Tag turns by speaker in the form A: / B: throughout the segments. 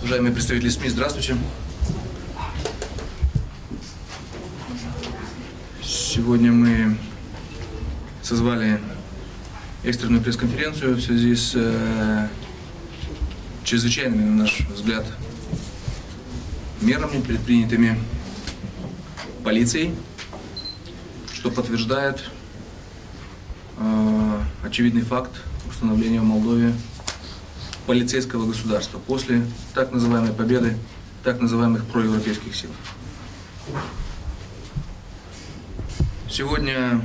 A: Уважаемые представители СМИ, здравствуйте. Сегодня мы созвали экстренную пресс-конференцию в связи с чрезвычайными, на наш взгляд, мерами, предпринятыми полицией, что подтверждает очевидный факт установления в Молдове полицейского государства после так называемой победы так называемых проевропейских сил. Сегодня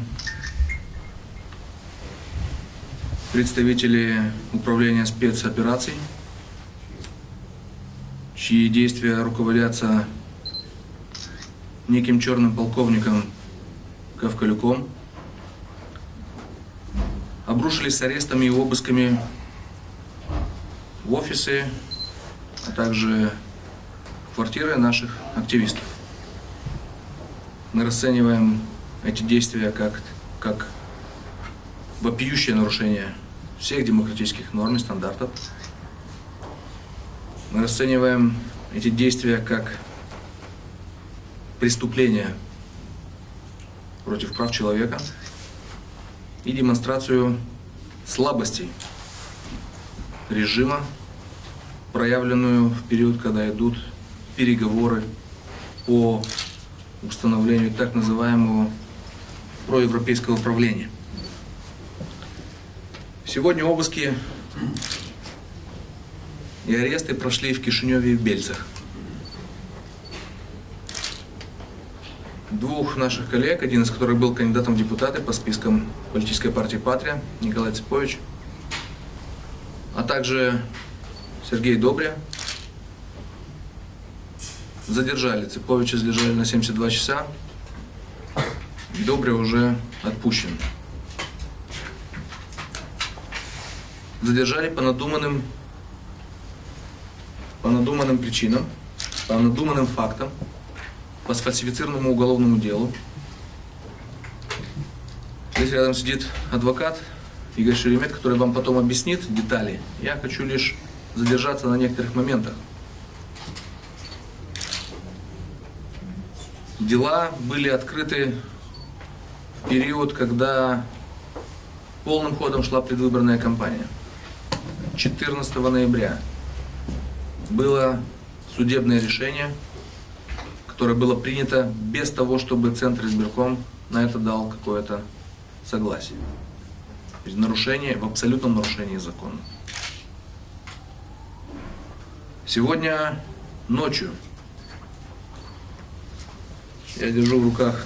A: представители управления спецопераций, чьи действия руководятся неким черным полковником Ковкалюком, обрушились с арестами и обысками в офисы, а также в квартиры наших активистов. Мы расцениваем эти действия как вопиющее нарушение всех демократических норм и стандартов. Мы расцениваем эти действия как преступление против прав человека и демонстрацию слабости режима, проявленную в период, когда идут переговоры по установлению так называемого проевропейского правления. Сегодня обыски и аресты прошли в Кишиневе и в Бельцах. Двух наших коллег, один из которых был кандидатом в депутаты по спискам политической партии «Патрия», Николай Цыпович, а также Сергей Добря, задержали. Цыповича задержали на 72 часа, Добря уже отпущен. Задержали по надуманным причинам, по надуманным фактам, по сфальсифицированному уголовному делу. Здесь рядом сидит адвокат Игорь Шеремет, который вам потом объяснит детали. Я хочу лишь задержаться на некоторых моментах. Дела были открыты в период, когда полным ходом шла предвыборная кампания. 14 ноября было судебное решение, которое было принято без того, чтобы Центр избирком на это дал какое-то согласие. То есть нарушение, в абсолютном нарушении закона. Сегодня ночью я держу в руках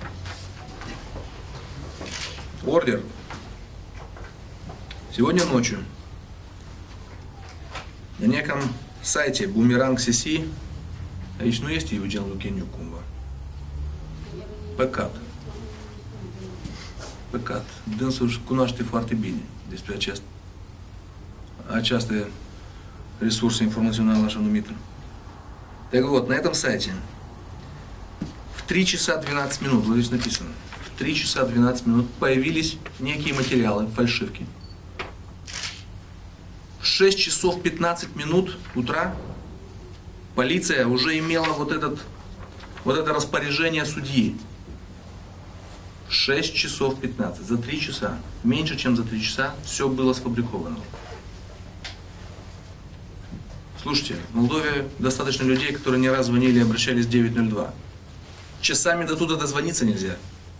A: ордер. Сегодня ночью на неком сайте Boomerang CC, aici nu este Eugen Lucheniu cumva. Păcat. Păcat. Dânsul își cunoaște foarte bine despre această resursă информационная, așa numită. Так вот, на этом сайте в 3 часа 12 минут, вот здесь написано, в 3 часа 12 минут появились некие материалы, фальшивки. В 6 часов 15 минут утра полиция уже имела вот это распоряжение судьи. 6 часов 15, за 3 часа, меньше чем за 3 часа все было сфабриковано. Слушайте, в Молдове достаточно людей, которые не раз звонили и обращались в 902. Часами до туда дозвониться нельзя.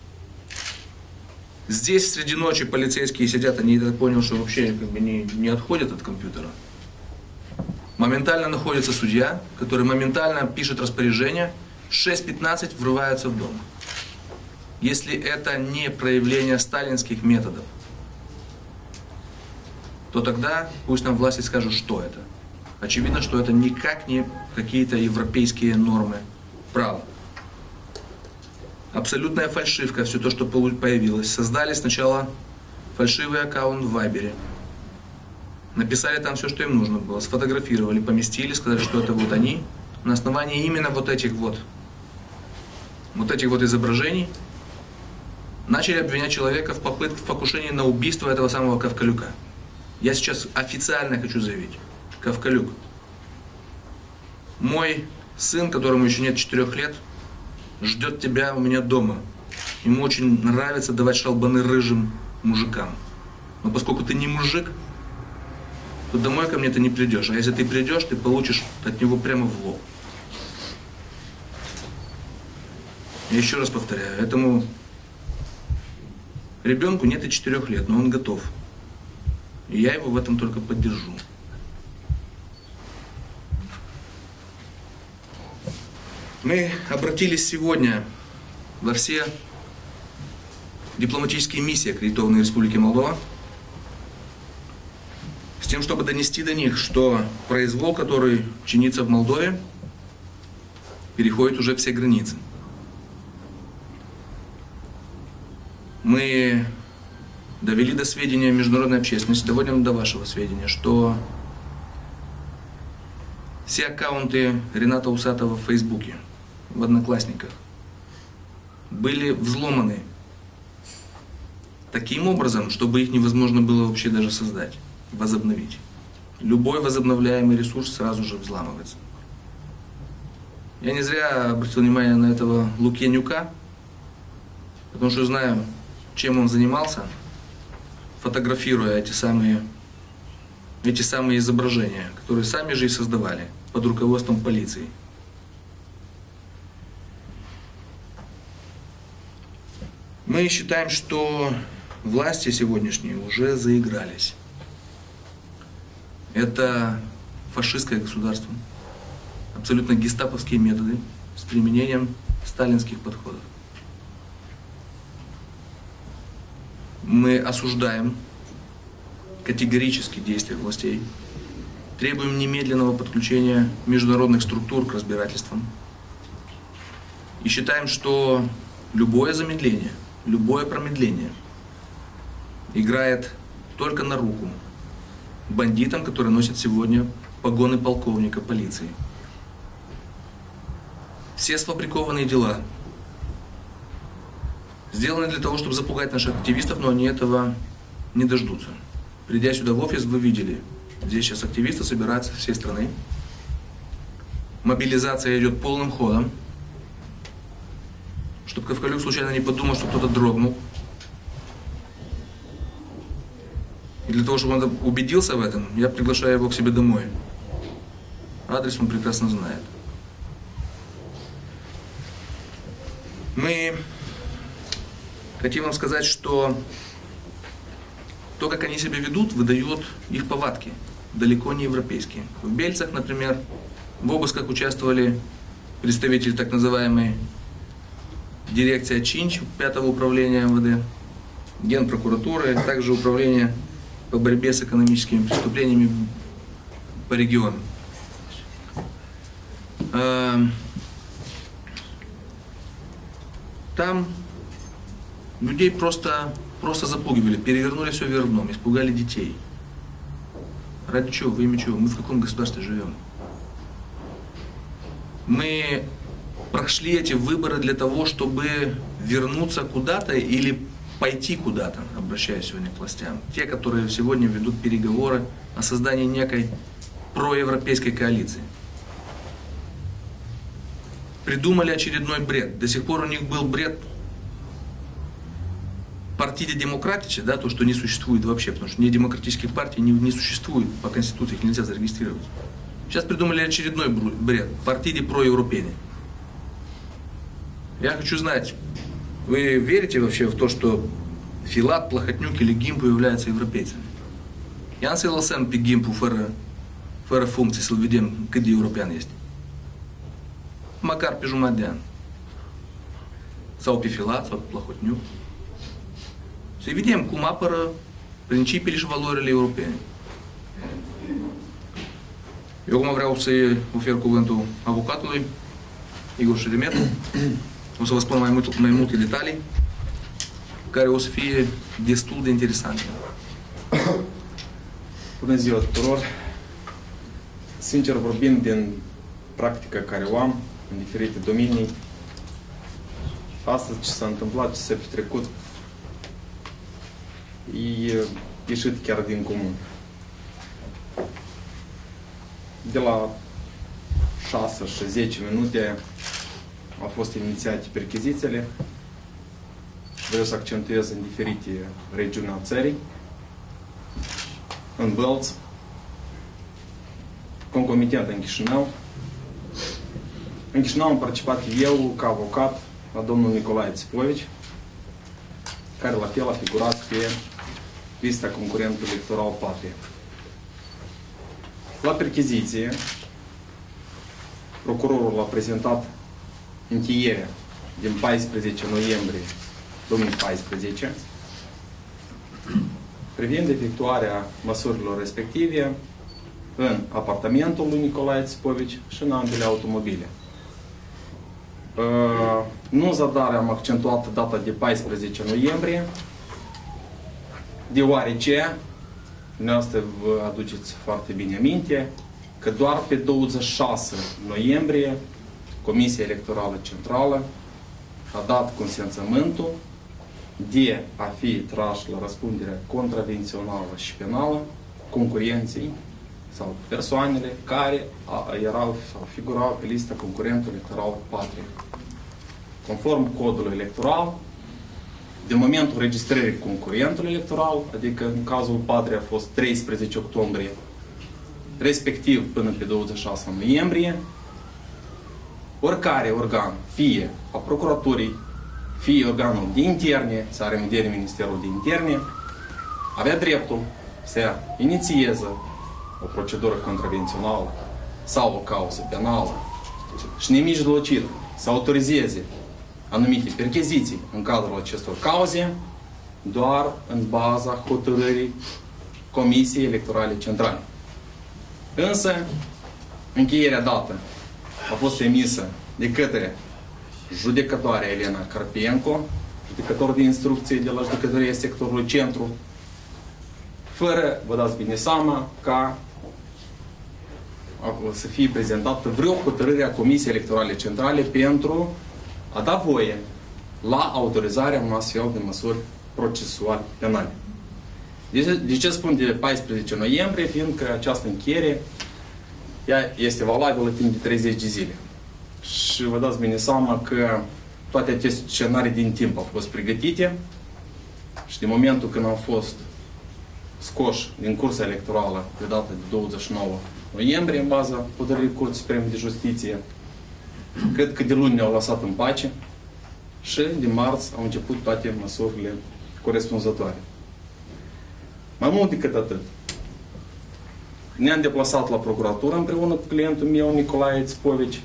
A: Здесь среди ночи полицейские сидят, они, я понял, что вообще не отходят от компьютера. Моментально находится судья, который моментально пишет распоряжение, в 6:15 врываются в дом. Если это не проявление сталинских методов, то тогда пусть нам власти скажут, что это. Очевидно, что это никак не какие-то европейские нормы права. Абсолютная фальшивка, все то, что появилось. Создали сначала фальшивый аккаунт в Вайбере. Написали там все, что им нужно было. Сфотографировали, поместили, сказали, что это вот они. На основании именно вот этих изображений начали обвинять человека в покушении на убийство этого самого Ковкалюка. Я сейчас официально хочу заявить. Ковкалюк Мой сын, которому еще нет 4 лет, ждет тебя у меня дома. Ему очень нравится давать шалбаны рыжим мужикам. Но поскольку ты не мужик, то домой ко мне ты не придешь. А если ты придешь, ты получишь от него прямо в лоб. Я еще раз повторяю, этому ребенку нет и 4 лет, но он готов. И я его в этом только поддержу. Мы обратились сегодня во все дипломатические миссии, аккредитованные Республики Молдова, с тем, чтобы донести до них, что произвол, который чинится в Молдове, переходит уже все границы. Мы довели до сведения международной общественности, доводим до вашего сведения, что все аккаунты Рената Усатова в Фейсбуке, в Одноклассниках, были взломаны таким образом, чтобы их невозможно было вообще даже создать, возобновить. Любой возобновляемый ресурс сразу же взламывается. Я не зря обратил внимание на этого Лукьянюка, потому что знаю, чем он занимался, фотографируя эти самые изображения, которые сами же и создавали под руководством полиции. Мы считаем, что власти сегодняшние уже заигрались. Это фашистское государство, абсолютно гестаповские методы с применением сталинских подходов. Мы осуждаем категорически действия властей, требуем немедленного подключения международных структур к разбирательствам и считаем, что любое замедление, любое промедление играет только на руку бандитам, которые носят сегодня погоны полковника полиции. Все сфабрикованные дела сделаны для того, чтобы запугать наших активистов, но они этого не дождутся. Придя сюда в офис, вы видели, здесь сейчас активисты собираются со всей страны. Мобилизация идет полным ходом, чтобы Ковкалюк случайно не подумал, что кто-то дрогнул. И для того, чтобы он убедился в этом, я приглашаю его к себе домой. Адрес он прекрасно знает. Мы хотим вам сказать, что то, как они себя ведут, выдает их повадки, далеко не европейские. В Бельцах, например, в обысках участвовали представители так называемой дирекции Чинч 5-го управления МВД, Генпрокуратуры, также управление по борьбе с экономическими преступлениями по регионам. Там людей просто запугивали, перевернули все вверх дном, испугали детей. Ради чего, во имя чего? Мы в каком государстве живем? Мы прошли эти выборы для того, чтобы вернуться куда-то или пойти куда-то, обращаясь сегодня к властям. Те, которые сегодня ведут переговоры о создании некой проевропейской коалиции. Придумали очередной бред. До сих пор у них был бред партии демократича, да, то, что не существует вообще, потому что недемократических партий не существует, по Конституции их нельзя зарегистрировать. Сейчас придумали очередной бред. Партии проевропейной. Я хочу знать, вы верите вообще в то, что Филат, Плохотнюк или Гимпу являются европейцами? Я не сам pe Gimpu fără funcție să-l vedem cât de european este. Măcar pe jumătate de an. Sau pe Filat, sau pe Plahotniuc. Să vedem cum apără principiile și valorile europene. Eu acum vreau să-i ofer cuvântul avocatului Igor Șeremet. O să vă spun mai multe detalii care o să fie destul de interesante.
B: Bună ziua tuturor! Sincer vorbind, din practica care o am în diferite domenii, astăzi ce s-a întâmplat, ce s-a petrecut, e ieșit chiar din comun. De la 6 și 10 minute au fost inițiate perchezițiile. Vreau să accentuez în diferite regiuni a țării, în Bălți, concomitent în Chișinău. În Chișinău am participat eu ca avocat la domnul Nicolae Țipovici, care la fel a figurat pe lista concurentului electoral Patria. La percheziție, procurorul a prezentat încheierea din 14 noiembrie 2014 privind efectuarea măsurilor respective în apartamentul lui Nicolae Țipovici și în ambele automobile. Nu în zadare am accentuat data de 14 noiembrie, deoarece, dumneavoastră vă aduceți foarte bine aminte, că doar pe 26 noiembrie Comisia Electorală Centrală a dat consimțământul de a fi trași la răspundere contravențională și penală concurenții sau persoanele care erau sau figurau pe lista concurentului electoral Patria. Conform codului electoral, de momentul registrării concurentului electoral, adică în cazul Patria a fost 13 octombrie, respectiv până pe 26 noiembrie, oricare organ, fie a procuraturii, fie organul de interne, să are în vedere Ministerul de Interne, avea dreptul să inițieze o procedură contravențională sau o cauză penală și nemijlocit să autorizeze anumite percheziții în cadrul acestor cauze doar în baza hotărârii Comisiei Electorale Centrale. Însă, încheierea dată a fost emisă de către judecătoarea Elena Carpienco, judecător de instrucție de la judecătoria sectorului centru, fără, vă dați bine seama, ca să fie prezentată vreo hotărâre a Comisiei Electorale Centrale pentru a da voie la autorizarea unor astfel de măsuri procesuale penale. De ce spun de 14 noiembrie? Fiindcă această încheiere ea este valabilă timp de 30 de zile. Și vă dați bine seama că toate aceste scenarii din timp au fost pregătite și din momentul când au fost scoși din cursa electorală pe data de 29 noiembrie în baza hotărârii Curții Supreme de Justiție, cred că de luni ne-au lăsat în pace și din marți au început toate măsurile corespunzătoare. Mai mult decât atât, ne-am deplasat la procuratură împreună cu clientul meu, Nicolae Țipovici.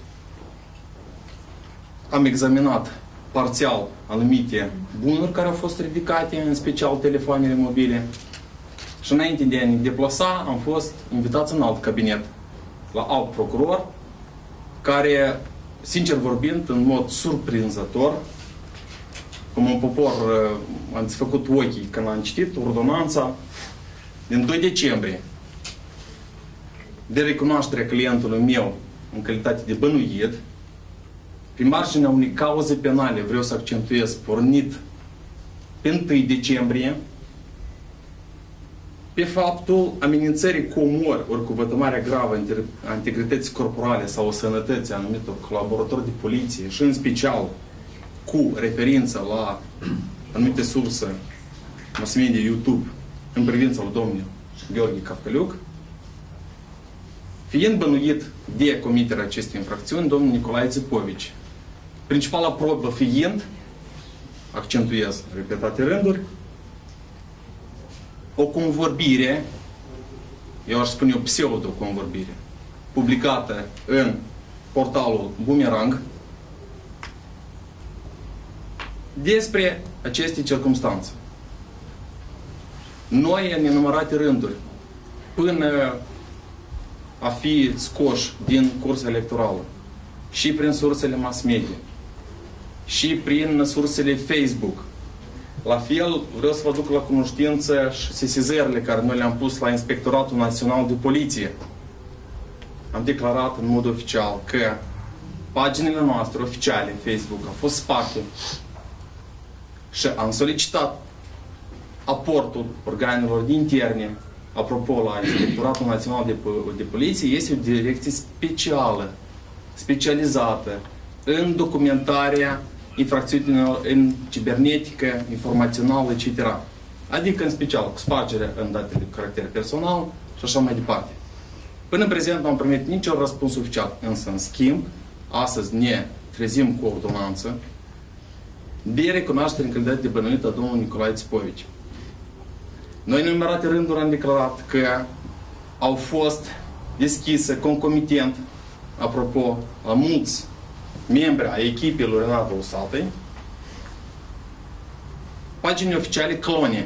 B: Am examinat parțial anumite bunuri care au fost ridicate, în special telefoanele mobile. Și înainte de a ne deplasa, am fost invitați în alt cabinet, la alt procuror, care, sincer vorbind, în mod surprinzător, cum un popor am desfăcut ochii când am citit ordonanța din 2 decembrie de recunoașterea clientului meu în calitate de bănuit, pe marginea unei cauze penale, vreau să accentuez, pornit pe 1 decembrie, pe faptul amenințării cu omor, ori cu vătămarea gravă a integrității corporale sau o sănătății anumitor colaboratori de poliție și în special cu referință la anumite surse mass media YouTube în privința lui domnul Gheorghe Cafcăliuc, fiind bănuit de comiterea acestei infracțiuni, domnul Nicolae Țipovici. Principala probă fiind, accentuez repetate rânduri, o convorbire, eu aș spune o pseudo-convorbire, publicată în portalul Bumerang despre aceste circumstanțe. Noi, în nenumărate rânduri, până a fi scoși din cursa electorală, și prin sursele mass media, și prin sursele Facebook, la fel, vreau să vă duc la cunoștință și sesizările care noi le-am pus la Inspectoratul Național de Poliție. Am declarat în mod oficial că paginile noastre oficiale în Facebook au fost sparte și am solicitat aportul organelor de interne. Apropo, la Inspectoratul Național de Poliție este o direcție specială specializată în documentarea infracțiunilor în cibernetică, informațională, etc. Adică, în special, cu spargerea în datele de caracter personal și așa mai departe. Până în prezent nu am primit niciun răspuns oficial, însă, în schimb, astăzi ne trezim cu ordonanță de recunoaștere în calitate de bănuit a domnului Nicolae Țipovici. Noi în numerate rânduri am declarat că au fost deschise concomitent, apropo, la mulți membri a echipei lui Renato Usatăi, pagini oficiale clone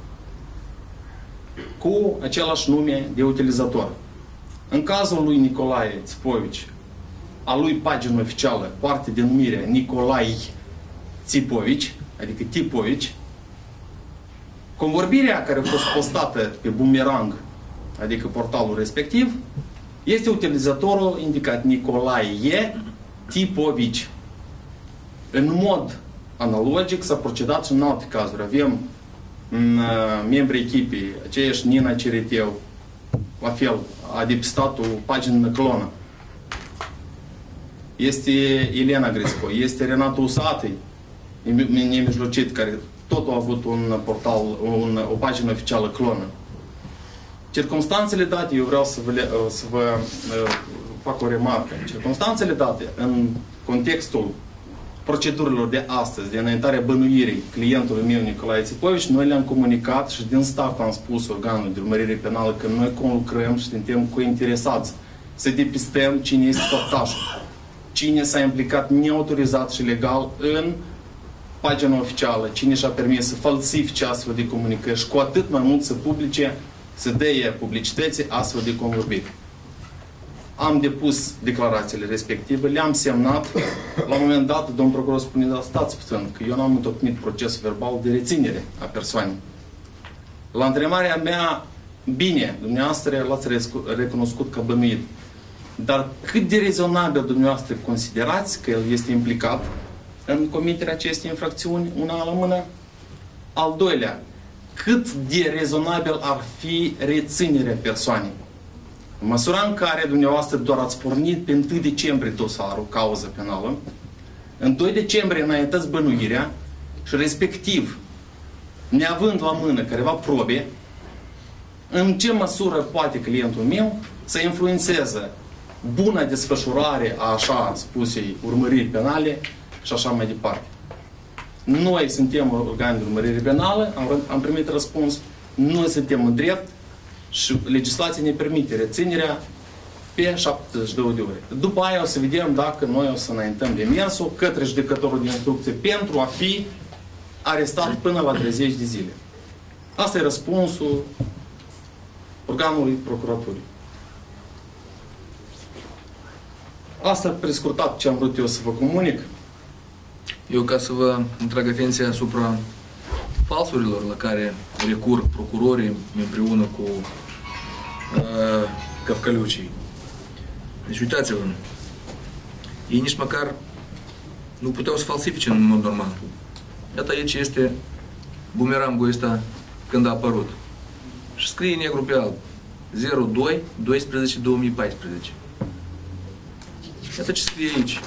B: cu același nume de utilizator. În cazul lui Nicolae Țipovici, a lui pagină oficială poartă denumirea Nicolae Țipovici, adică Tipovici. Convorbirea care a fost postată pe Boomerang, adică portalul respectiv, este utilizatorul indicat Nicolae Tipovici. În mod analogic s-a procedat și în alte cazuri. Avem membrii echipei, aceeași Nina Cereteu, la fel, a depistat o pagină clonă. Este Elena Grisco, este Renato Usatăi, nemijlocit, care tot a avut un portal, o pagină oficială clonă. Circumstanțele date, eu vreau să vă fac o remarcă. Circumstanțele date în contextul procedurilor de astăzi, de înaintarea bănuirii clientului meu, Nicolae Țipovici, noi le-am comunicat și din start am spus organul de urmărire penală că noi conlucrăm și suntem cointeresați să depistăm cine este făptașul, cine s-a implicat neautorizat și legal în pagina oficială, cine și-a permis să falsifice astfel de comunicări și cu atât mai mult să publice, să dea publicității astfel de convorbiri. Am depus declarațiile respective, le-am semnat. La un moment dat, domnul procuror spune, da, stați puțin, că eu n-am întocmit procesul verbal de reținere a persoanei. La întrebarea mea, bine, dumneavoastră l-ați recunoscut ca bănuit, dar cât de rezonabil dumneavoastră considerați că el este implicat în comiterea acestei infracțiuni, una la mână? Al doilea, cât de rezonabil ar fi reținerea persoanei? În măsura în care dumneavoastră doar ați pornit pe 1 decembrie dosarul, cauză penală, în 2 decembrie înaintați bănuirea și respectiv, neavând la mână careva probe, în ce măsură poate clientul meu să influențeze buna desfășurare a așa spusei urmăriri penale și așa mai departe. Noi suntem organe de urmărire penală, am primit răspuns, noi suntem în drept și legislația ne permite reținerea pe 72 de ore. După aia o să vedem dacă noi o să înaintăm demersul către judecătorul de instrucție pentru a fi arestat până la 30 de zile. Asta e răspunsul organului procuraturii. Asta prescurtat ce am vrut eu să vă comunic.
A: Eu, ca să vă întrag atenția asupra falsurilor la care recur procurorii împreună cu căvcălucii. Deci uitați-vă, ei nici măcar nu puteau să falsifice în mod normal. Iată aici este bumerangul ăsta când a apărut. Și scrie negru pe alb 02/12/2014. Iată ce scrie aici.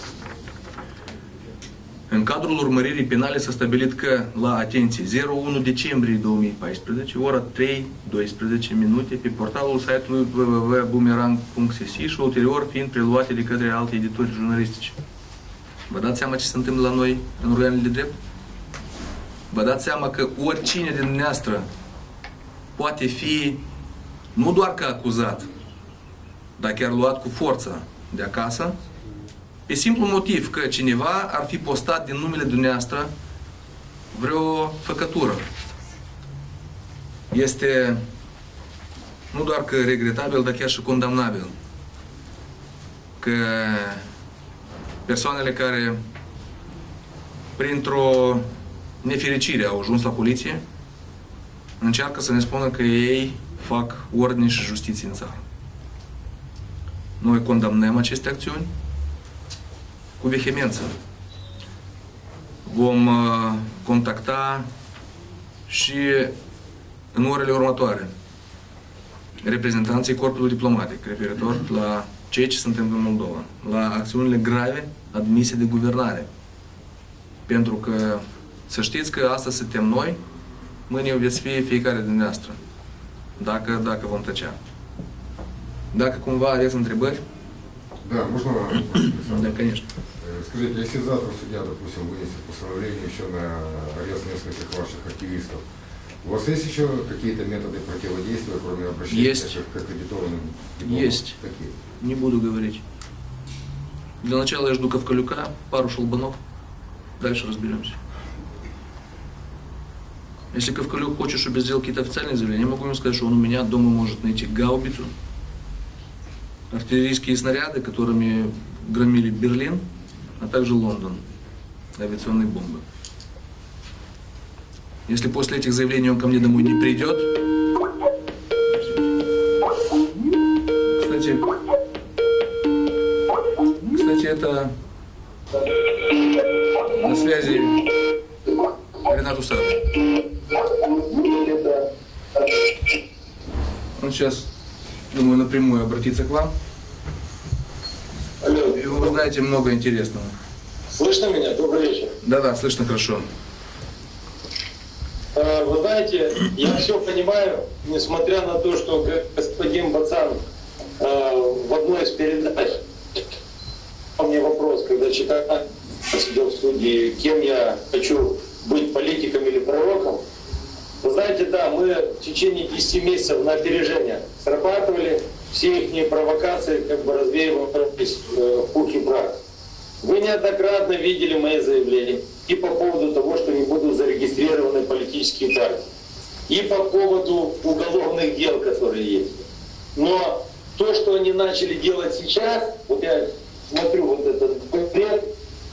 A: În cadrul urmăririi penale s-a stabilit că, la atenție, 01 decembrie 2014, ora 3:12 minute, pe portalul site-ului www.boomerang.cc și ulterior fiind preluate de către alte edituri jurnalistice. Vă dați seama ce se întâmplă la noi în organele de drept? Vă dați seama că oricine din dumneavoastră poate fi nu doar că acuzat, dar chiar luat cu forța de acasă, pe simplu motiv că cineva ar fi postat din numele dumneavoastră vreo făcătură. Este nu doar că regretabil, dar chiar și condamnabil că persoanele care printr-o nefericire au ajuns la poliție încearcă să ne spună că ei fac ordine și justiție în țară. Noi condamnăm aceste acțiuni cu vehemență. Vom contacta și în orele următoare reprezentanții corpului diplomatic referitor la ceea ce se întâmplă în Moldova, la acțiunile grave admise de guvernare. Pentru că să știți că astăzi suntem noi, mâine veți fi fiecare din noastră, dacă vom tăcea. Dacă cumva aveți întrebări?
C: Да, можно вопрос?
A: Да, конечно.
C: Скажите, если завтра судья, допустим, вынесет постановление еще на арест нескольких ваших активистов, у вас есть еще какие-то методы противодействия, кроме обращения к аккредитованным дипломатам?
A: Есть.
C: Какие?
A: Не буду говорить. Для начала я жду Ковкалюка, пару шелбанов, дальше разберемся. Если Ковкалюк хочет, чтобы я сделал какие-то официальные заявления, я могу ему сказать, что он у меня дома может найти гаубицу, артиллерийские снаряды, которыми громили Берлин, а также Лондон, авиационные бомбы. Если после этих заявлений он ко мне домой не придет, кстати, это на связи Ренат Усатович. Он сейчас, думаю, напрямую обратится к вам.
D: Алло.
A: И вы узнаете много интересного.
D: Слышно меня? Добрый вечер.
A: Да-да, слышно хорошо.
D: Вы знаете, я все понимаю, несмотря на то, что господин Бацан в одной из передач мне вопрос, когда читал сидел в студии, кем я хочу быть, политиком или пророком. Вы знаете, да, мы в течение 10 месяцев на опережение срабатывали, все их провокации как бы развеивались в пух и прах. Вы неоднократно видели мои заявления и по поводу того, что не будут зарегистрированы политические партии, и по поводу уголовных дел, которые есть. Но то, что они начали делать сейчас, вот я смотрю вот этот бред,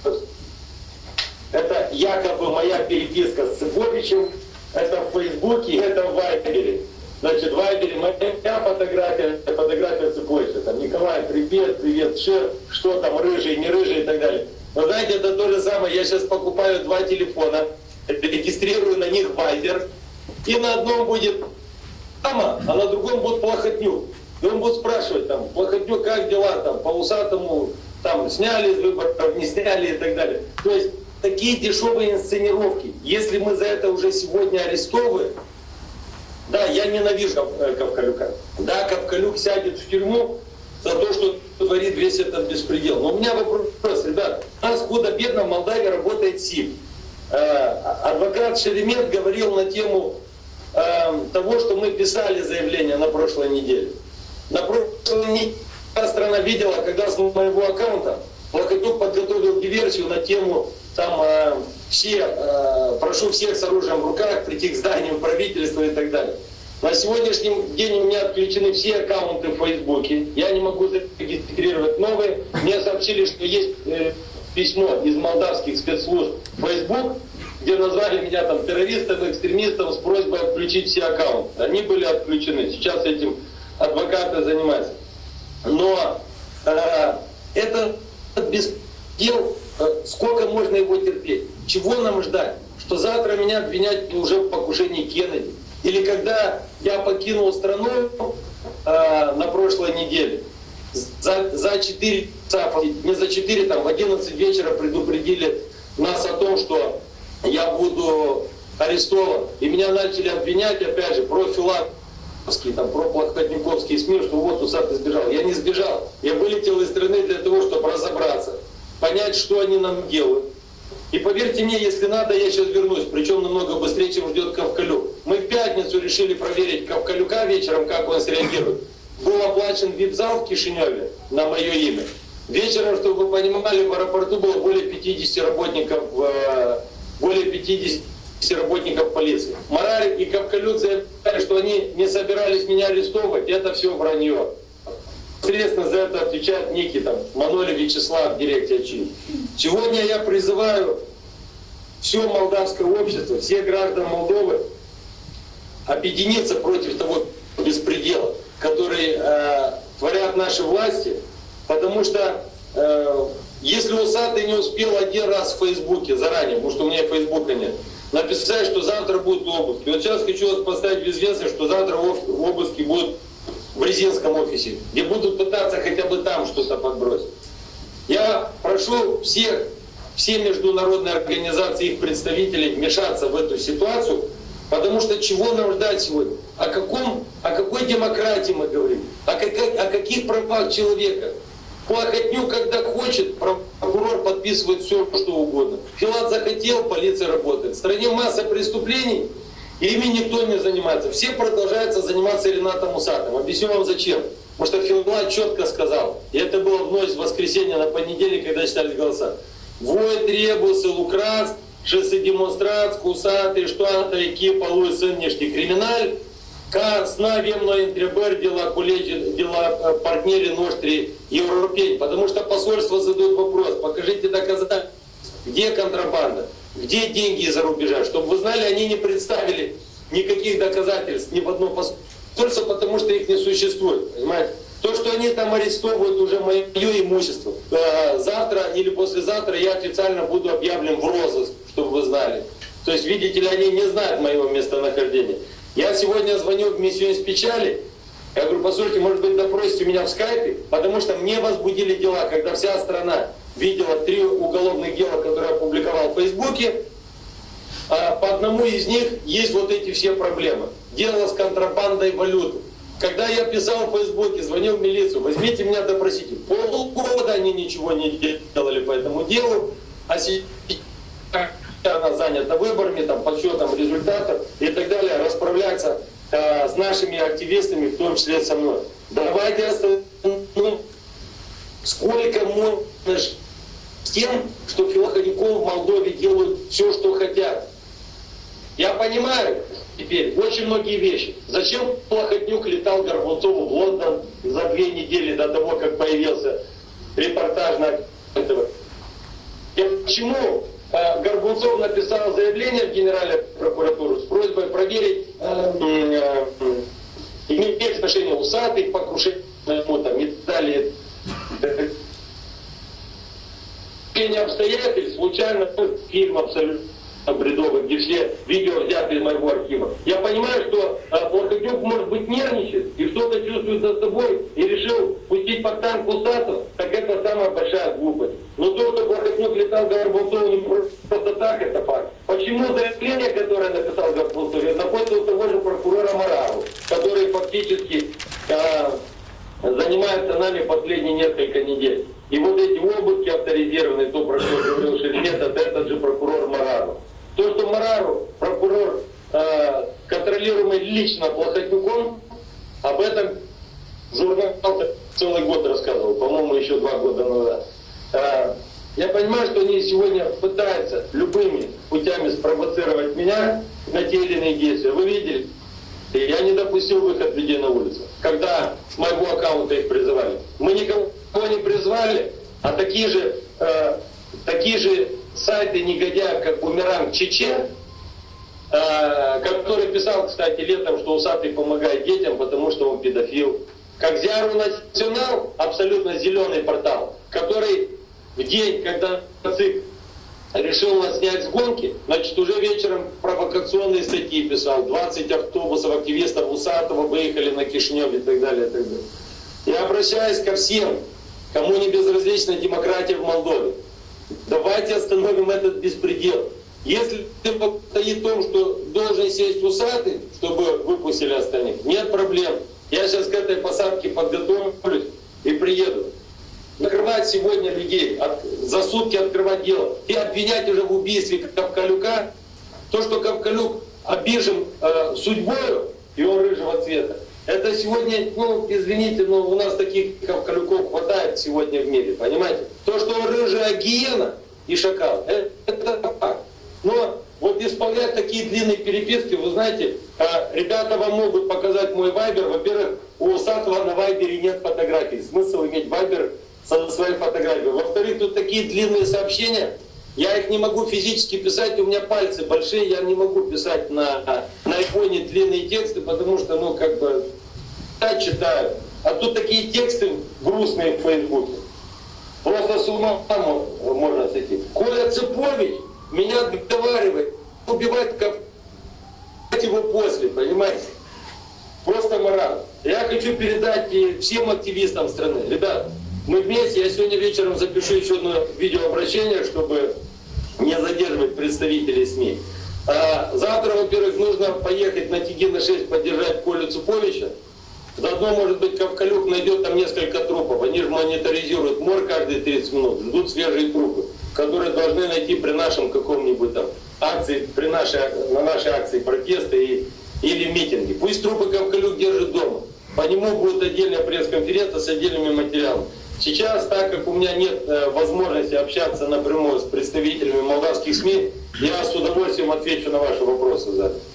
D: это якобы моя переписка с Цыповичем, это в Фейсбуке, это в Вайбере. Значит, в Вайбере моя фотография, фотография Цыповича. Там Николай, привет, привет, шеф, что там, рыжий, не рыжий и так далее. Вы знаете, это то же самое. Я сейчас покупаю 2 телефона, регистрирую на них Вайбер, и на одном будет Тама, а на другом будет Плохотнюк. И он будет спрашивать, там, Плохотнюк, как дела, там, по Усатому, там, сняли из выборов, не сняли и так далее. То есть, такие дешевые инсценировки. Если мы за это уже сегодня арестовываем, да, я ненавижу Ковкалюка. Да, Ковкалюк сядет в тюрьму за то, что творит весь этот беспредел. Но у меня вопрос, ребят. У нас худо-бедно в Молдавии работает СИП. Адвокат Шеремет говорил на тему того, что мы писали заявление на прошлой неделе. На прошлой неделе страна видела, когда с моего аккаунта Плохотнюк подготовил диверсию на тему там прошу всех с оружием в руках прийти к зданию правительства и так далее. На сегодняшний день у меня отключены все аккаунты в Фейсбуке. Я не могу зарегистрировать новые. Мне сообщили, что есть письмо из молдавских спецслужб в Facebook, где назвали меня там террористом, экстремистом с просьбой отключить все аккаунты. Они были отключены. Сейчас этим адвокаты занимаются. Но это беспредел. Сколько можно его терпеть? Чего нам ждать? Что завтра меня обвинять уже в покушении Кеннеди? Или когда я покинул страну на прошлой неделе, за 4 часа, не за 4, там в 11 вечера предупредили нас о том, что я буду арестован. И меня начали обвинять, опять же, про филатовские, там, про плохотниковские СМИ, что вот Усатый сбежал. Я не сбежал. Я вылетел из страны для того, чтобы разобраться, понять, что они нам делают. И поверьте мне, если надо, я сейчас вернусь, причем намного быстрее, чем ждет Ковкалюк. Мы в пятницу решили проверить Ковкалюка вечером, как он среагирует. Был оплачен вип-зал в Кишиневе на мое имя. Вечером, чтобы вы понимали, в аэропорту было более 50 работников полиции. Марарик и Ковкалюк заявляли, что они не собирались меня арестовывать. Это все вранье. Соответственно, за это отвечает некий там Маноли Вячеслав, директор чин. Сегодня я призываю все молдавское общество, всех граждан Молдовы объединиться против того беспредела, который творят наши власти, потому что если Усатый не успел один раз в Фейсбуке заранее, потому что у меня Фейсбука нет, написать, что завтра будут обыски. Вот сейчас хочу вас поставить в известность, что завтра обыски будут в Резинском офисе, где будут пытаться хотя бы там что-то подбросить. Я прошу всех, все международные организации, их представителей вмешаться в эту ситуацию, потому что чего нам ждать сегодня? О какой демократии мы говорим? О каких правах человека? Плохотнюк, когда хочет, прокурор подписывает все, что угодно. Филат захотел, полиция работает. В стране масса преступлений, и ими никто не занимается. Все продолжаются заниматься Ренатом Усатым. Объясню вам зачем. Потому что Филат четко сказал, и это было в ночь с воскресенья на понедельник, когда считались голоса. Voi trebuie să lucrați și să demonstrați cu Усатый, что это echipa lui sunt niște criminali, ca să nu avem noi întrebări de la партнеры noștri европейцы. Потому что посольство задают вопрос, покажите доказательства, где контрабанда, где деньги из-за рубежа. Чтобы вы знали, они не представили никаких доказательств ни в одно посольство, потому что их не существует. Понимаете? То, что они там арестовывают, уже мое имущество. Завтра или послезавтра я официально буду объявлен в розыск, чтобы вы знали. То есть, видите ли, они не знают моего местонахождения. Я сегодня звоню в миссию из печали. Я говорю, послушайте, может быть, допросите меня в скайпе, потому что мне возбудили дела, когда вся страна видела 3 уголовных дела, которые я опубликовал в Фейсбуке. По одному из них есть вот эти все проблемы. Дело с контрабандой валюты. Когда я писал в Фейсбуке, звонил в милицию, возьмите меня допросите. Полгода они ничего не делали по этому делу, а сейчас она занята выборами, там, подсчетом результатов и так далее, расправляться с нашими активистами, в том числе со мной. Давайте остановим, сколько можно с тем, что филоходников в Молдове делают все, что хотят. Я понимаю теперь очень многие вещи. Зачем Плохотнюк летал Горбунцову в Лондон за 2 недели до того, как появился репортаж на этого? И почему Горбунцов написал заявление в Генеральную прокуратуру с просьбой проверить имеет отношение Усатый к покушению там, и далее. Обстоятельств случайно фильм абсолютно бредовый, где все видео взяты из моего архива. Я понимаю, что Плохотнюк, может быть, нервничает и что-то чувствует за собой и решил пустить под танк Усатого, так это самая большая глупость. Но то, что Плохотнюк летал Горбунцову не просто так, это факт. Почему заявление, которое написал Горбунцов, находится у того же прокурора Марару, который фактически занимается нами последние несколько недель. И вот эти обыски авторизированные, то, про что говорил Шеремет, это этот же прокурор Марару. То, что Марару, прокурор, контролируемый лично Плохотнюком, об этом журнал целый год рассказывал, по-моему, еще 2 года назад. Я понимаю, что они сегодня пытаются любыми путями спровоцировать меня на те или иные действия. Вы видели? Я не допустил выход людей на улицу, когда с моего аккаунта их призывали. Мы никого не призвали, а такие же сайты негодяев, как Бумеранг Чечен, который писал, кстати, летом, что Усатый помогает детям, потому что он педофил. Как Зиару Национал, абсолютно зеленый портал, который в день, когда ЦИК решил нас снять с гонки, значит, уже вечером провокационные статьи писал. 20 автобусов активистов Усатого выехали на Кишинев и так далее, и так далее. Я обращаюсь ко всем, кому не безразлична демократия в Молдове. Давайте остановим этот беспредел. Если стоит в том, что должен сесть Усатый, чтобы выпустили остальных, нет проблем. Я сейчас к этой посадке подготовлюсь и приеду. Накрывать сегодня людей, за сутки открывать дело и обвинять уже в убийстве Ковкалюка, то, что Ковкалюк обижен судьбою, и он рыжего цвета, это сегодня, ну, извините, но у нас таких Ковкалюков хватает сегодня в мире, понимаете? То, что он рыжая гиена и шакал, это факт. Но вот исполнять такие длинные переписки, вы знаете, ребята вам могут показать мой вайбер. Во-первых, у Усатого на вайбере нет фотографий. Смысл иметь вайбер со своей фотографией. Во-вторых, тут такие длинные сообщения, я их не могу физически писать, у меня пальцы большие, я не могу писать на айфоне длинные тексты, потому что, ну, как бы, я читаю. А тут такие тексты грустные в Фейсбуке. Просто с ума можно сойти. Коля Цыпович меня договаривает, убивать как его после, понимаете? Просто мораль. Я хочу передать и всем активистам страны. Ребят, мы вместе, я сегодня вечером запишу еще одно видеообращение, чтобы не задерживать представителей СМИ. Завтра, во-первых, нужно поехать на Тигина 6 поддержать Колю Цуповича. Заодно, может быть, Ковкалюк найдет там несколько трупов. Они же мониторизируют мор каждые 30 минут, ждут свежие трупы, которые должны найти при нашем каком-нибудь там акции, на нашей акции протеста или митинге. Пусть трупы Ковкалюк держит дома. По нему будет отдельная пресс-конференция с отдельными материалами. Сейчас, так как у меня нет возможности общаться напрямую с представителями молдавских СМИ, я с удовольствием отвечу на ваши вопросы.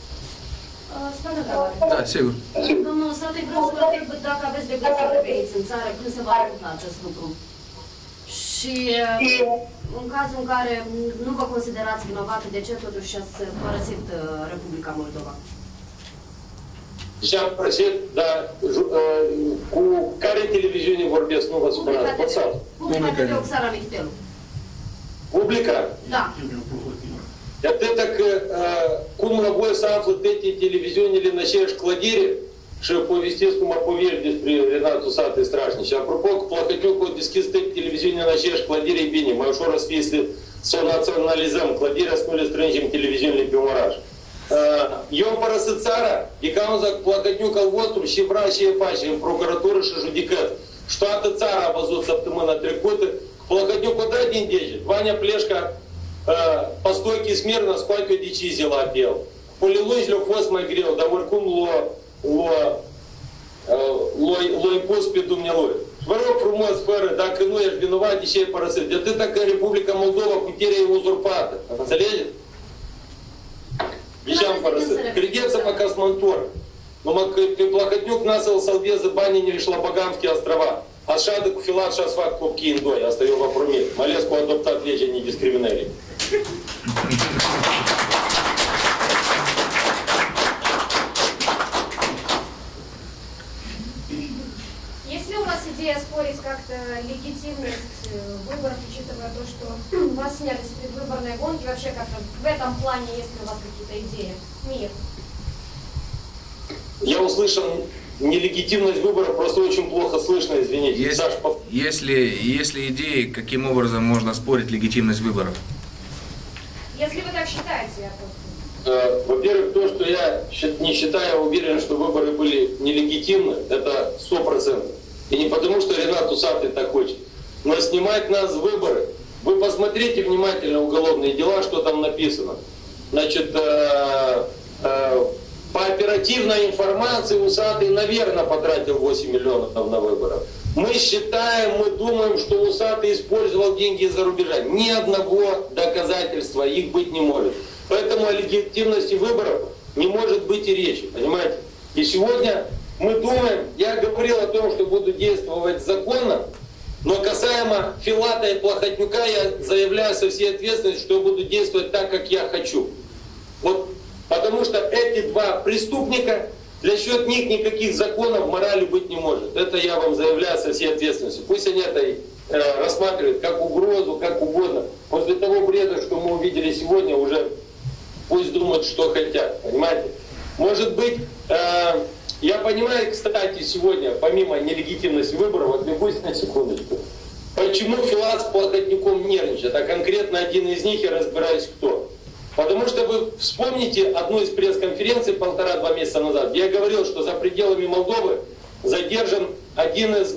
A: Da, sigur.
E: Domnul Sate, vreau să vă întreb dacă aveți dreptate să reveniți în țară, când se va întâmpla acest lucru. Și în cazul în care nu vă considerați vinovate, de ce totuși ați părăsit Republica Moldova?
D: Și am părăsit, dar cu care televiziune vorbesc, nu vă spuneați?
E: Publica TV Oxara Mihtelu.
D: Publica?
E: Da.
D: Это cum la voi să află toate televiziunile în aceeași clădire și povestesc cum a poveri despre Renatul Sate strașnic. Și apropo, cu Plahătiuc au deschis toate televiziunile în aceeași clădire, e bine, mai ușor o să fie să o naționalizăm clădirea, să nu le strângem televiziunile pe un oraș. Eu am părăsit țara, de cauza că Plahătiuc al vostru și vrea și face în procuratură și judecat. Și toată țara a văzut săptămâna trecută, Plahătiuc o dă din deget. Vania Pleșca по стойке смирно спать o decizie la apel. Polilungi a fost mai greu, dar oricum l-a impus pe dumnealui. Vă rog frumos, fără, dacă nu ești vinovat, de ce ai părăsit? De atâta că în Republica Moldova puterea e uzurpată. Înțelegeți? De ce am părăsit? Credeți-mă că să mă întorc. Numai că pe Plahătiuc n-a să-l salveze banii și la Bagamskie Ostrova. Așa de cu filat și ați fac copii în doi. Asta eu vă promit. Mai ales cu adoptat legea nediscriminării.
F: Есть ли у вас идея спорить как-то легитимность выборов, учитывая то, что вас сняли с предвыборной гонки? Вообще как-то в этом плане есть ли у вас какие-то идеи? Мир.
D: Я услышал нелегитимность выборов, просто очень плохо слышно, извините. Саш,
A: Есть ли идеи, каким образом можно спорить легитимность выборов?
F: Если вы так считаете, я просто...
D: Во-первых, то, что я не считаю, уверен, что выборы были нелегитимны, это 100%. И не потому, что Ренат Усатый так хочет. Но снимать нас с выборы. Вы посмотрите внимательно уголовные дела, что там написано. Значит, по оперативной информации Усатый, наверное, потратил 8 миллионов на выборы. Мы считаем, мы думаем, что Усатый использовал деньги из-за рубежа. Ни одного доказательства их быть не может. Поэтому о легитимности выборов не может быть и речи, понимаете? И сегодня мы думаем, я говорил о том, что буду действовать законно, но касаемо Филата и Плахотнюка я заявляю со всей ответственностью, что я буду действовать так, как я хочу. Вот, потому что эти два преступника, для счет них никаких законов, морали быть не может. Это я вам заявляю со всей ответственностью. Пусть они это рассматривают как угрозу, как угодно. После того бреда, что мы увидели сегодня, уже пусть думают, что хотят. Понимаете? Может быть, я понимаю, кстати, сегодня, помимо нелегитимности выборов, отвлекусь на секундочку. Почему Филат с Плахотнюком нервничает? А конкретно один из них, я разбираюсь, кто. Потому что вы вспомните одну из пресс-конференций 1,5-2 месяца назад. Я говорил, что за пределами Молдовы задержан один из,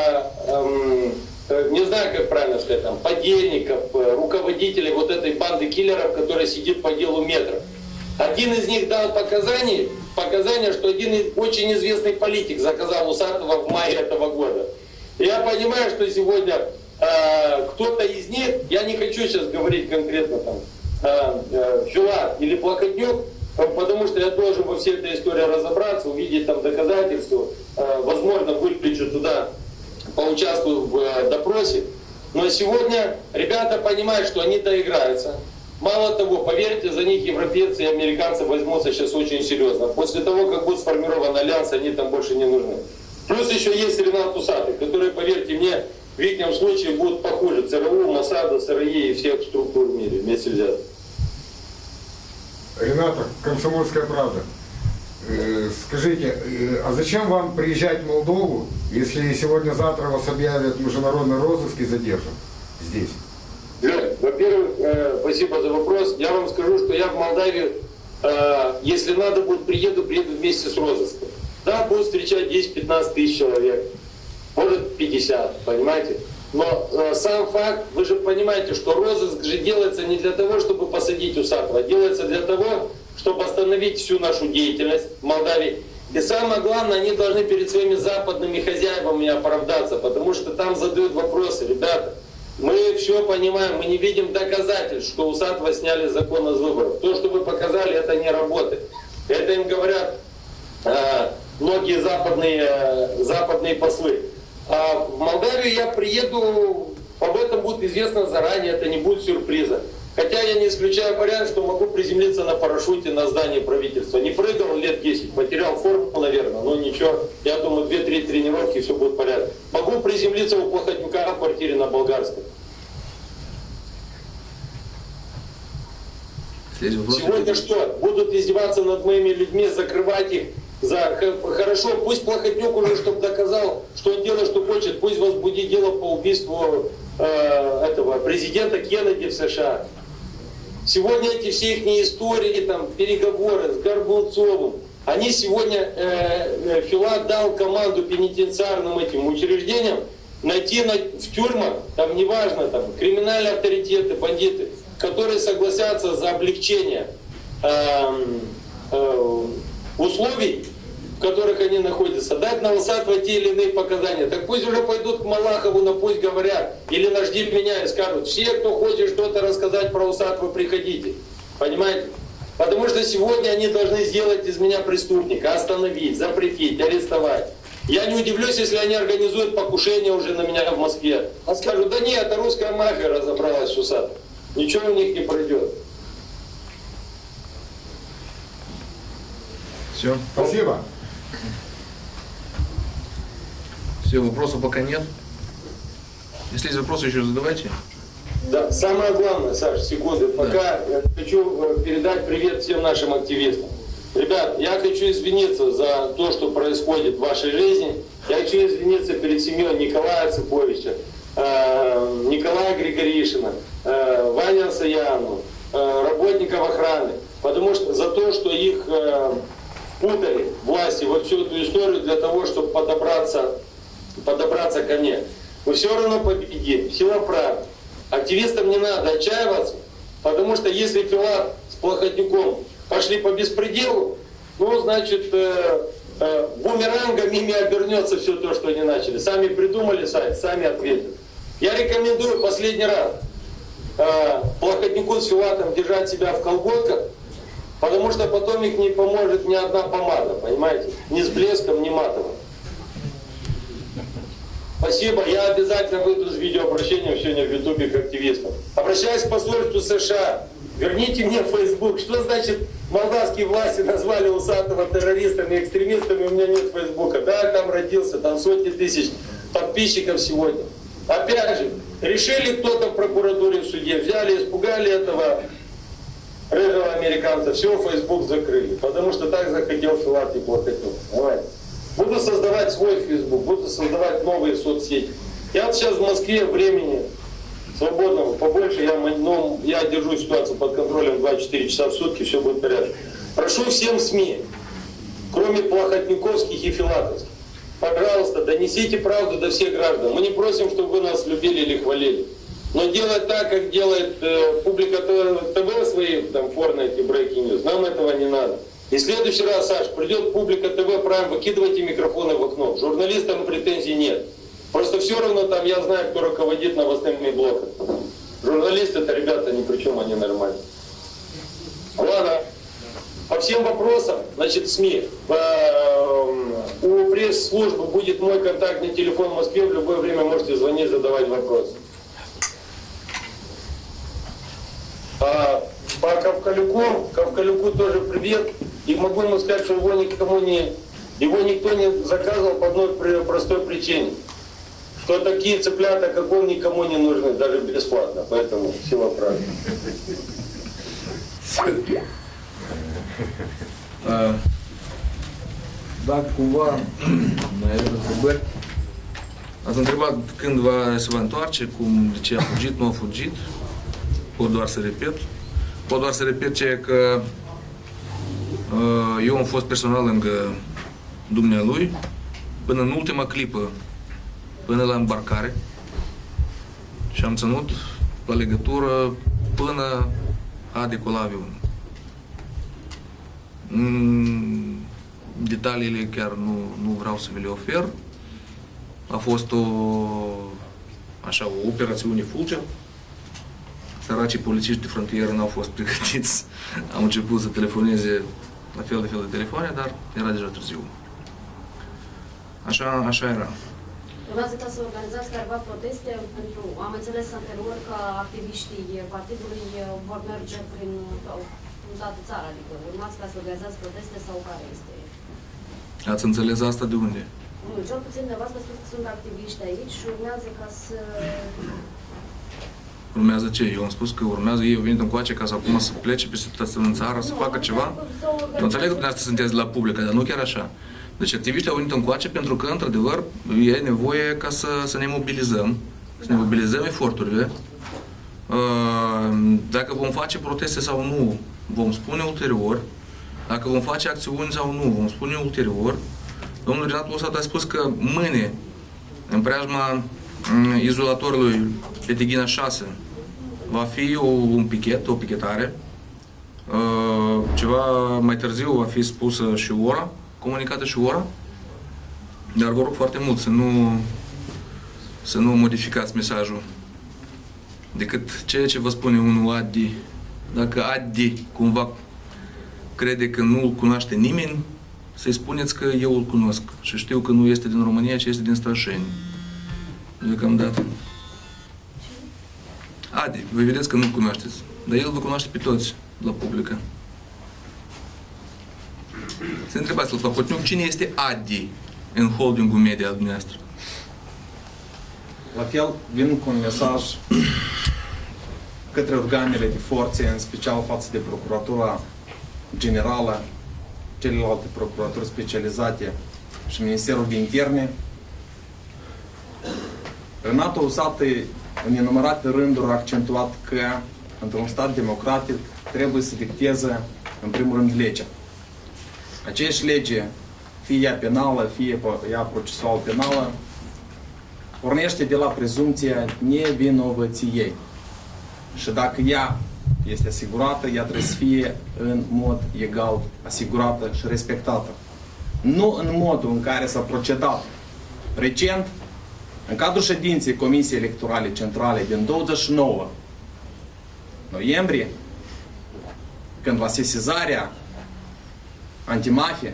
D: не знаю, как правильно сказать, там, подельников, руководителей вот этой банды киллеров, которая сидит по делу Метро. Один из них дал показания, что один очень известный политик заказал Усатого в мае этого года. И я понимаю, что сегодня кто-то из них, я не хочу сейчас говорить конкретно там, Филат или Плахотнюк, потому что я должен во всей этой истории разобраться, увидеть там доказательства, возможно, выключу туда, поучаствую в допросе. Но сегодня ребята понимают, что они доиграются. Мало того, поверьте, за них европейцы и американцы возьмутся сейчас очень серьезно. После того, как будет сформирован альянс, они там больше не нужны. Плюс еще есть Ренат Усатый, который, поверьте мне, в их случае будут похуже ЦРУ, Моссада, СРЕ и всех структур в мире вместе взятых.
C: Рената, «Комсомольская правда». Скажите, а зачем вам приезжать в Молдову, если сегодня-завтра вас объявят международный розыск и задержат здесь?
D: Во-первых, спасибо за вопрос. Я вам скажу, что я в Молдавию, если надо будет, приеду вместе с розыском. Да, будут встречать 10-15 тысяч человек, может 50, понимаете? Но сам факт, вы же понимаете, что розыск же делается не для того, чтобы посадить Усатова, а делается для того, чтобы остановить всю нашу деятельность в Молдавии. И самое главное, они должны перед своими западными хозяевами оправдаться, потому что там задают вопросы: ребята, мы все понимаем, мы не видим доказательств, что Усатова сняли закон из выборов. То, что вы показали, это не работает. Это им говорят многие западные послы. А в Молдавию я приеду, об этом будет известно заранее, это не будет сюрприза. Хотя я не исключаю вариант, что могу приземлиться на парашюте на здании правительства. Не прыгал лет 10, потерял форму, наверное, но ничего. Я думаю, 2-3 тренировки, и все будет в порядке. Могу приземлиться у Плохотнюка в квартире на Болгарской. Сегодня что? Будут издеваться над моими людьми, закрывать их. Хорошо, пусть Плохотнюк уже, чтобы доказал, что он делает, что хочет, пусть возбудит дело по убийству этого президента Кеннеди в США. Сегодня эти все их истории, там, переговоры с Горбунцовым, они сегодня, Филат дал команду пенитенциарным этим учреждениям найти в тюрьмах, там неважно, там, криминальные авторитеты, бандиты, которые согласятся за облегчение условий, в которых они находятся, дать на Усатова те или иные показания. Так пусть уже пойдут к Малахову, но пусть говорят, или нажди меня и скажут: все, кто хочет что-то рассказать про Усатова, приходите. Понимаете? Потому что сегодня они должны сделать из меня преступника, остановить, запретить, арестовать. Я не удивлюсь, если они организуют покушение уже на меня в Москве. А скажут: да нет, это русская мафия разобралась с Усатовым. Ничего у них не пройдет.
A: Все.
C: Спасибо.
A: Все, вопросов пока нет. Если есть вопросы, еще задавайте.
D: Да, самое главное, Саш, секунду, пока я хочу передать привет всем нашим активистам. Ребят, я хочу извиниться за то, что происходит в вашей жизни. Я хочу извиниться перед семьей Николая Цыповича, Николая Григоришина, Ваня Саяну, работников охраны, потому что за то, что их впутали власти во всю эту историю для того, чтобы подобраться ко мне. Мы все равно победим. Сила правды. Активистам не надо отчаиваться, потому что если Филат с Плохотнюком пошли по беспределу, ну, значит, бумерангом ими обернется все то, что они начали. Сами придумали сайт, сами ответят. Я рекомендую последний раз Плохотнюку с Филатом держать себя в колготках, потому что потом их не поможет ни одна помада, понимаете? Ни с блеском, ни матовым. Спасибо. Я обязательно выйду с видеообращением сегодня в Ютубе к активистам. Обращаюсь к посольству США. Верните мне Facebook. Что значит молдавские власти назвали Усатова террористами, экстремистами, у меня нет Фейсбука. Да, я там родился, там сотни тысяч подписчиков сегодня. Опять же, решили кто-то в прокуратуре, в суде, взяли, испугали этого рыжего американца, все, Facebook закрыли, потому что так захотел Филат и Плохотнюк. Давайте. Буду создавать свой Facebook, буду создавать новые соцсети. Я вот сейчас в Москве, времени свободного побольше, я держу ситуацию под контролем 24 часа в сутки, все будет в порядке. Прошу всем СМИ, кроме плохотнюковских и филатовских, пожалуйста, донесите правду до всех граждан. Мы не просим, чтобы вы нас любили или хвалили. Но делать так, как делает публика ТВ свои, там, порно, эти breaking news, нам этого не надо. И в следующий раз, Саш, придет публика ТВ, Прайм, выкидывайте микрофоны в окно. Журналистам претензий нет. Просто все равно там я знаю, кто руководит новостными блоками. Журналисты это ребята ни при чем, они нормальные. Ладно. По всем вопросам, значит, СМИ. У пресс-службы будет мой контактный телефон в Москве. В любое время можете звонить, задавать вопросы. По Ковкалюку тоже привет. И могу ему сказать, что его никто не заказывал по одной простой причине. Что такие цыплята, как он, никому не нужны, даже бесплатно. Поэтому сила правды.
B: Dacă cumva mai avem întrebări.
A: Ați întrebat când se va întoarce, de ce a fugit, nu a fugit. Pot doar să repet. Pot doar să repet ceea că eu am fost personal lângă dumnealui până în ultima clipă, până la îmbarcare și am ținut la legătură până a decola avionul. Detaliile chiar nu vreau să vi le ofer. A fost o operațiune fulger. Săracii polițiști de frontieră n-au fost pregătiți. Am început să telefoneze la fel de telefoane, dar era deja târziu. Așa era.
E: Urmează ca să organizați careva proteste pentru, am înțeles anterior că activiștii partidului vor merge prin toată țara, adică urmați ca să organizați proteste sau care este?
A: Ați înțeles asta de unde?
E: Nu, cel puțin de v-ați spus că sunt activiști aici și urmează ca să...
A: Urmează ce? Eu am spus că urmează ei au venit încoace ca să acum să plece peste în țară, să facă ceva? Eu înțeleg că dumneavoastră sunteți la publică, dar nu chiar așa. Deci activiștii au venit încoace pentru că, într-adevăr, e nevoie ca să ne mobilizăm, să ne mobilizăm eforturile. Dacă vom face proteste sau nu, vom spune ulterior. Dacă vom face acțiuni sau nu, vom spune ulterior. Domnul Renat Losat a spus că mâine, în preajma izolatorului Peteghina 6, va fi un pichet, o pichetare. Ceva mai târziu va fi spusă și ora, comunicată și ora. Dar vă rog foarte mult să nu modificați mesajul decât ceea ce vă spune unul Adi. Dacă Adi cumva crede că nu îl cunoaște nimeni, să-i spuneți că eu îl cunosc și știu că nu este din România, ci este din Strășeni. Deocamdată. Adi, vă vedeți că nu-l cunoașteți, dar el vă cunoaște pe toți la publică. Să întrebați-l la Hotniuc cine este Adi în holdingul media al dumneavoastră.
B: La fel, vin cu un mesaj către organele de forțe, în special față de Procuratura Generală, celelalte procuraturi specializate și Ministerul de Interne. Renat Losat în nenumărate rânduri a accentuat că într-un stat democratic trebuie să dicteze în primul rând legea. Aceeași lege, fie ea penală, fie ea procesual penală, pornește de la prezumția nevinovăției. Și dacă ea este asigurată, ea trebuie să fie în mod egal asigurată și respectată. Nu în modul în care s-a procedat recent, în cadrul ședinței Comisiei Electorale Centrale din 29 noiembrie, când la sesizarea antimafie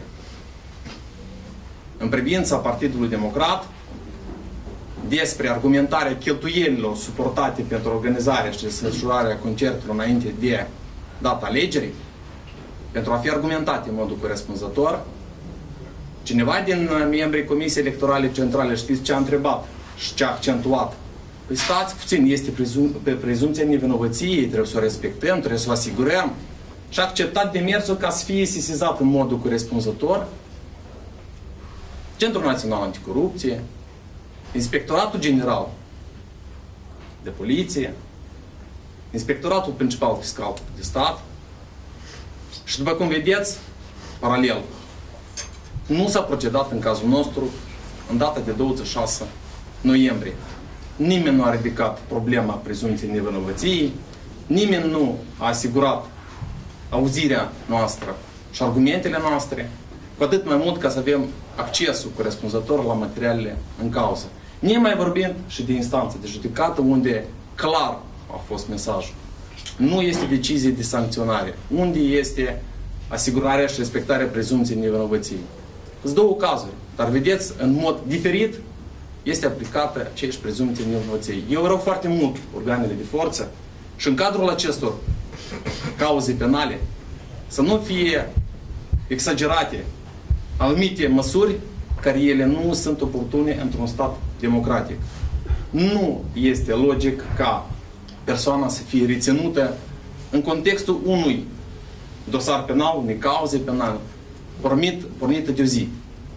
B: în privința Partidului Democrat despre argumentarea cheltuielilor suportate pentru organizarea și desfășurarea concertului înainte de data alegerii, pentru a fi argumentate în modul corespunzător, cineva din membrii Comisiei Electorale Centrale, știți ce a întrebat și ce a accentuat? Păi stați puțin, este pe prezumția nevinovăției, trebuie să o respectăm, trebuie să o asigurăm. Și a acceptat demersul ca să fie sesizat în modul corespunzător Centrul Național Anticorupție, Inspectoratul General de Poliție, Inspectoratul Principal Fiscal de Stat și, după cum vedeți, paralel, nu s-a procedat în cazul nostru în data de 26 noiembrie. Nimeni nu a ridicat problema prezumției nevinovăției, nimeni nu a asigurat auzirea noastră și argumentele noastre, cu atât mai mult ca să avem accesul corespunzător la materialele în cauză. Nemai vorbind și de instanță de judecată, unde clar a fost mesajul. Nu este decizie de sancționare. Unde este asigurarea și respectarea prezumției nevinovăției. Sunt două cazuri, dar vedeți, în mod diferit este aplicată aceeași prezumție nevinovăției. Eu rog foarte mult organele de forță și în cadrul acestor cauze penale să nu fie exagerate anumite măsuri care ele nu sunt oportune într-un stat democratic. Nu este logic ca persoana să fie reținută în contextul unui dosar penal, unei cauze penale, pornită de o zi.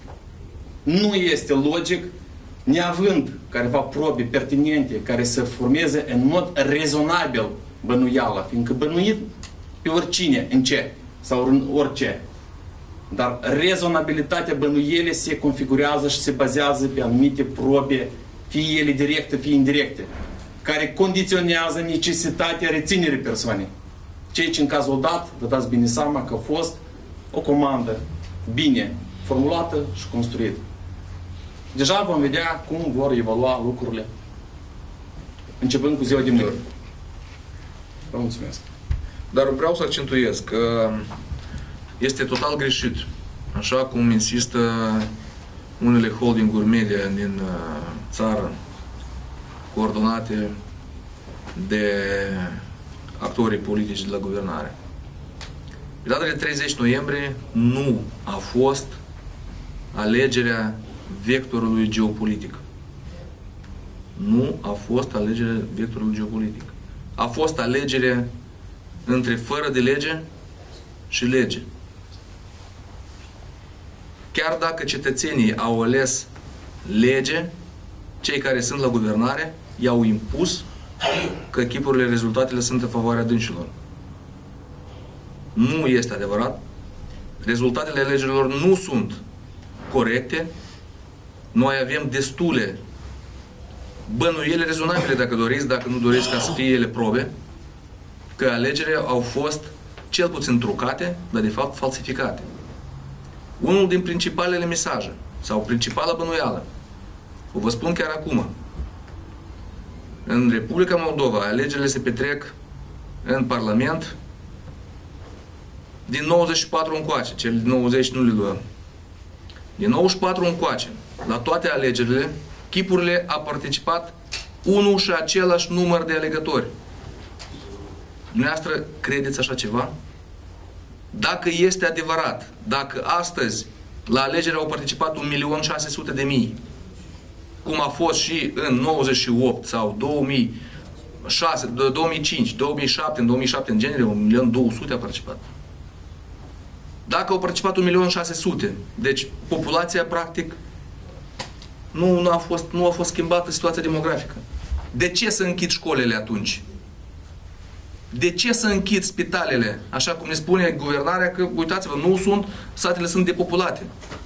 B: nu este logic, neavând careva probe pertinente care să formeze în mod rezonabil bănuiala, fiindcă bănuit pe oricine, în ce sau în orice. Dar rezonabilitatea bănuielii se configurează și se bazează pe anumite probe, fie ele directe, fie indirecte, care condiționează necesitatea reținerii persoanei. Ceea ce în cazul dat, vă dați bine seama că a fost o comandă bine formulată și construită. Deja vom vedea cum vor evalua lucrurile începând cu ziua de mâine. Vă mulțumesc.
A: Dar vreau să accentuez că este total greșit, așa cum insistă unele holdinguri media din țară, coordonate de actorii politici de la guvernare. Pe data de 30 noiembrie nu a fost alegerea vectorului geopolitic. Nu a fost alegerea vectorului geopolitic. A fost alegerea între fără de lege și lege. Chiar dacă cetățenii au ales lege, cei care sunt la guvernare i-au impus că chipurile, rezultatele sunt în favoarea dânșilor. Nu este adevărat. Rezultatele alegerilor nu sunt corecte. Noi avem destule bănuieli rezonabile, dacă doriți, dacă nu doriți ca să fie ele probe, că alegerile au fost cel puțin trucate, dar de fapt falsificate. Unul din principalele mesaje, sau principala bănuială, o vă spun chiar acum. În Republica Moldova, alegerile se petrec în Parlament din 94 încoace, cele 90 nu le luăm. Din 94 încoace, la toate alegerile, chipurile a participat unul și același număr de alegători. Dumneavoastră credeți așa ceva? Dacă este adevărat, dacă astăzi la alegeri au participat 1.600.000, cum a fost și în 98 sau 2006, 2005, 2007, în 2007 în genere 1.200.000 a participat. Dacă au participat 1.600.000, deci populația practic nu a fost schimbată situația demografică. De ce să închid școlile atunci? De ce să închid spitalele? Așa cum ne spune guvernarea că, uitați-vă, nu sunt, satele sunt depopulate.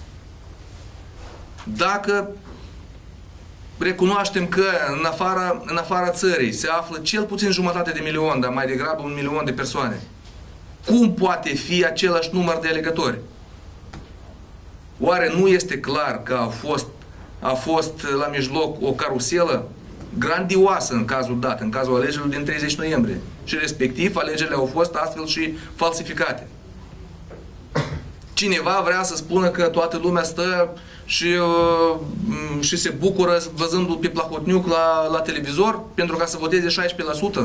A: Dacă recunoaștem că în afara țării se află cel puțin 500.000, dar mai degrabă 1.000.000 de persoane, cum poate fi același număr de alegători? Oare nu este clar că a fost la mijloc o caruselă grandioasă în cazul dat, în cazul alegerilor din 30 noiembrie? Și respectiv, alegerile au fost astfel și falsificate. Cineva vrea să spună că toată lumea stă și se bucură văzându-l pe Plahotniuc la televizor pentru ca să voteze 16%?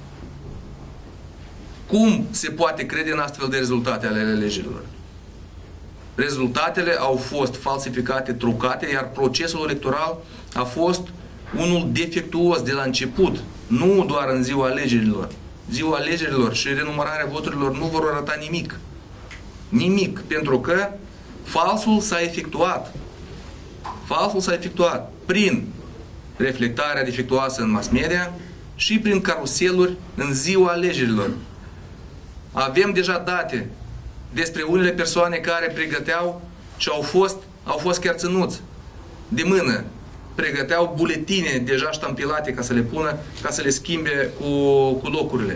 A: Cum se poate crede în astfel de rezultate ale alegerilor? Rezultatele au fost falsificate, trucate, iar procesul electoral a fost unul defectuos de la început, nu doar în ziua alegerilor. Ziua alegerilor și renumărarea voturilor nu vor arăta nimic. Nimic, pentru că falsul s-a efectuat. Falsul s-a efectuat prin reflectarea defectuoasă în mass media și prin caruseluri în ziua alegerilor. Avem deja date despre unele persoane care pregăteau și au fost chiar ținuți de mână. Pregăteau buletine deja ștampilate ca să le pună, ca să le schimbe cu locurile.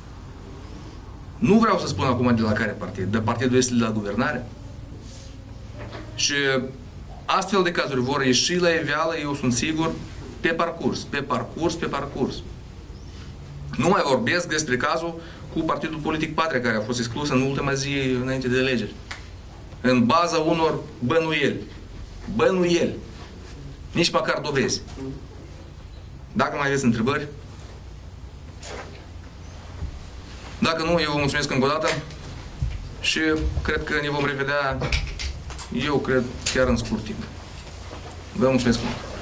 A: Nu vreau să spun acum de la care partid, dar partidul este de la guvernare. Și astfel de cazuri vor ieși la iveală, eu sunt sigur, pe parcurs. Nu mai vorbesc despre cazul cu Partidul Politic Patria, care a fost exclus în ultima zi înainte de alegeri. În baza unor bănuieli. Nici măcar dovezi. Dacă mai aveți întrebări? Dacă nu, eu vă mulțumesc încă o dată și cred că ne vom revedea, eu cred, chiar în scurt timp. Vă mulțumesc mult!